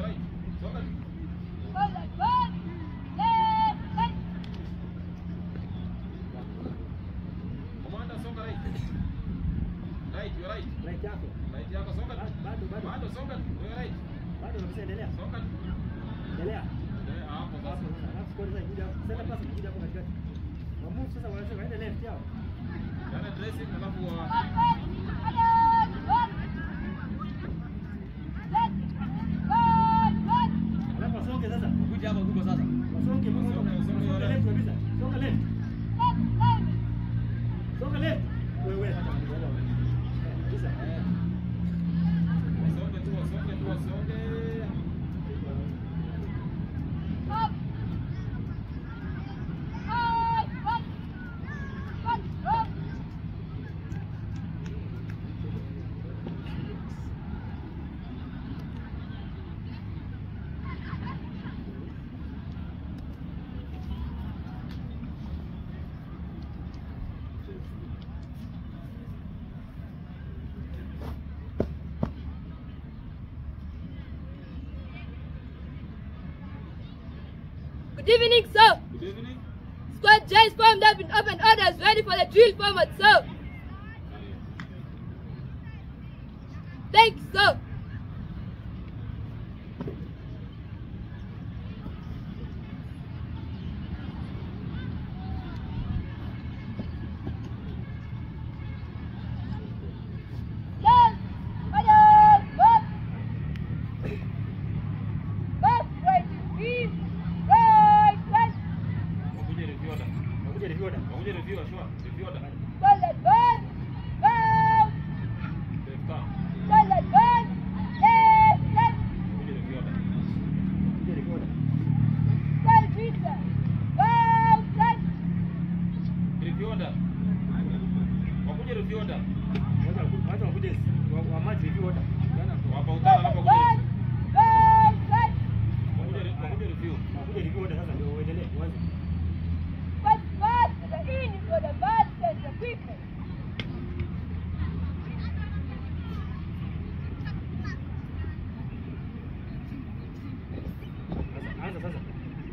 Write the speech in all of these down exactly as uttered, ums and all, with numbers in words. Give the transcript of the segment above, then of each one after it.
your right. Songa. Forward, one, left, right. Commander, songa right. Right, your right. Right yako. Right yako, songa. Bado bado. Bado, songa. Your right. Bado unaendelea. Songa. Endelea. Eh, hapo Hapo sasa. sasa. Alafu kwa sasa kuja. Sasa pasi kuja hapo katikati. Wamu sasa wanasema waende left yao. Yana dressing alafu wa Forward, forward, one. Left, forward, one. Alafu wasonge sasa. Kuja hapa kubwa sasa. Wasonge Mungu. Songa left kabisa. Songa left. Left, left. Songa left. Wewe hata mmoja wao. Sasa eh. wasonge tu, wasonge tu, wasonge. Up. High, one. One, up. Good evening, sir. Good evening. Squad J is formed up in open orders, ready for the drill format, sir. Thanks, sir. Left, fire, back. Back, right, east, right, right. Wakuje review order. Wakuja review order. Wakuje review sure. Review order. Solid one, round. Left turn. Solid one, left, left. Wakuje review order. Wakuja review order. Solid pizza. Round, left. Review order. Wakuje review order. Wacha wacha wakuje wa match review order. Jana Wapa utana Solid hapa one, wakuje. round, left. Wakuje wakuje review. wakuja review order sasa ndio uendelee uanze. What's fast to the in is for the bad sense of people. Sasa anza sasa.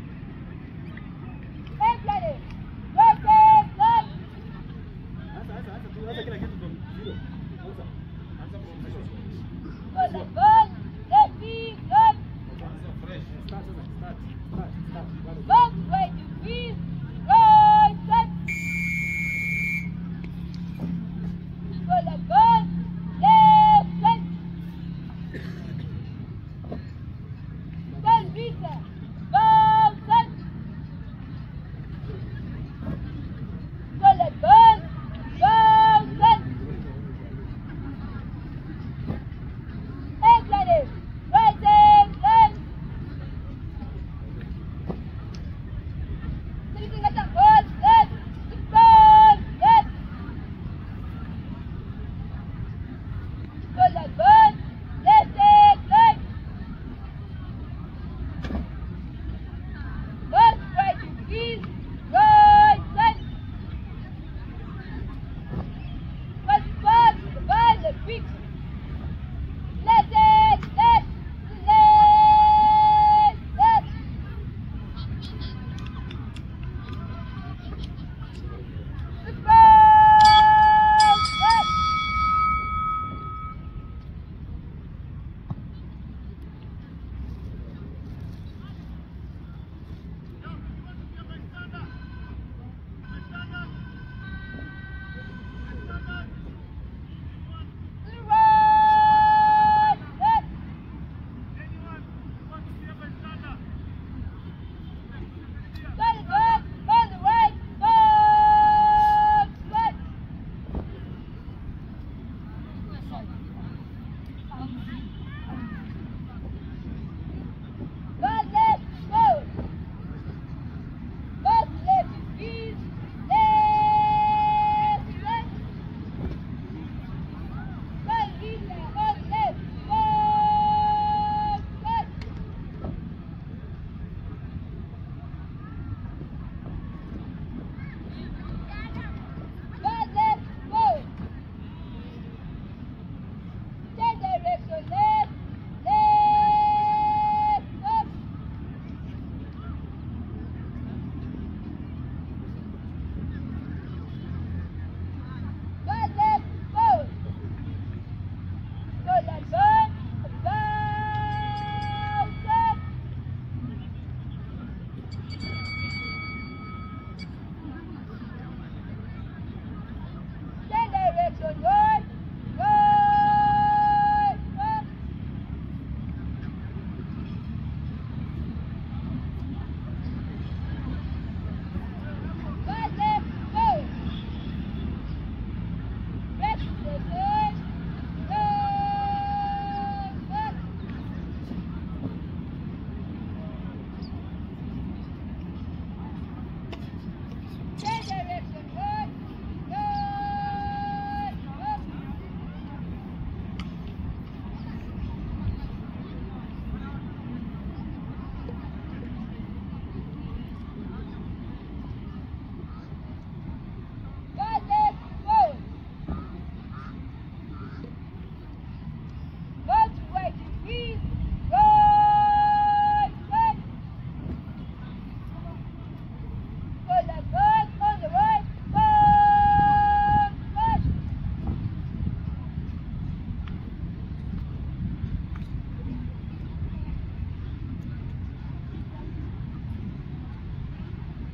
Hey, bloody. Rotate, left. Anza anza anza tu anza kila kitu from zero. Anza. Answer from zero. Solid one, left, left. Answer fresh. Start sasa start start start. Bado. Back, right, east, right, left. Solid one, left, left. Solid pizza. Round, left. Solid one, round, left. X,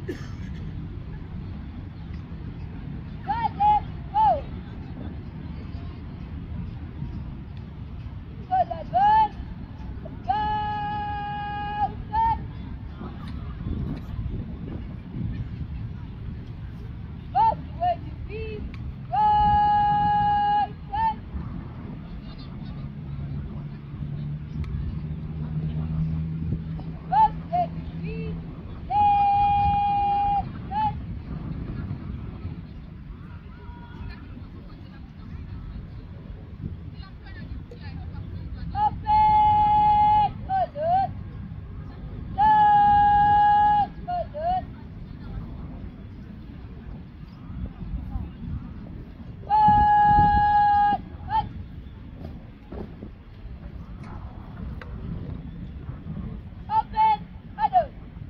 Side left, go. Good advance. Go, set. Both way to be. Right, set. Both way to be. Left, set. Open, hold it. Lock, hold it. One, hut. Open, hold it.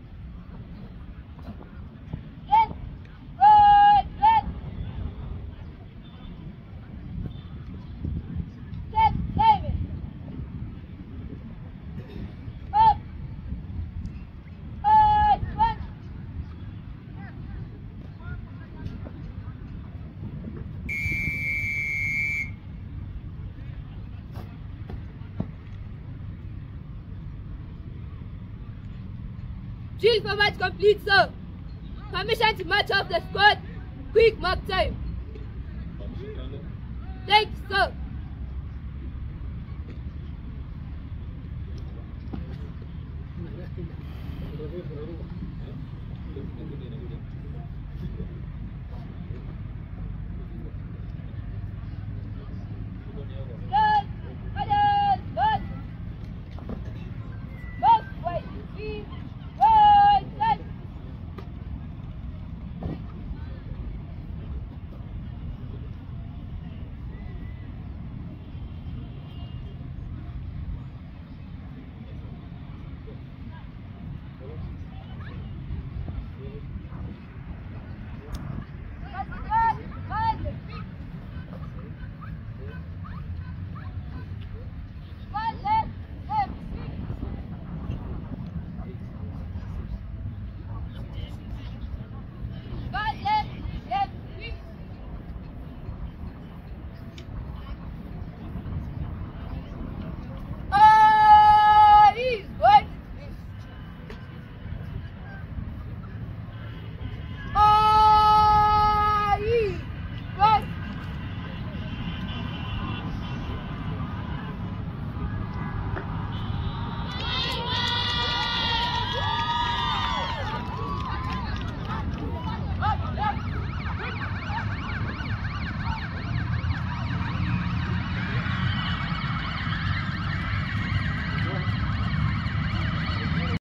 Left, right, left. Set, David. Up. Right, one. Drill for match complete, sir. Permission to march off the squad. Quick mark time. Thanks, sir.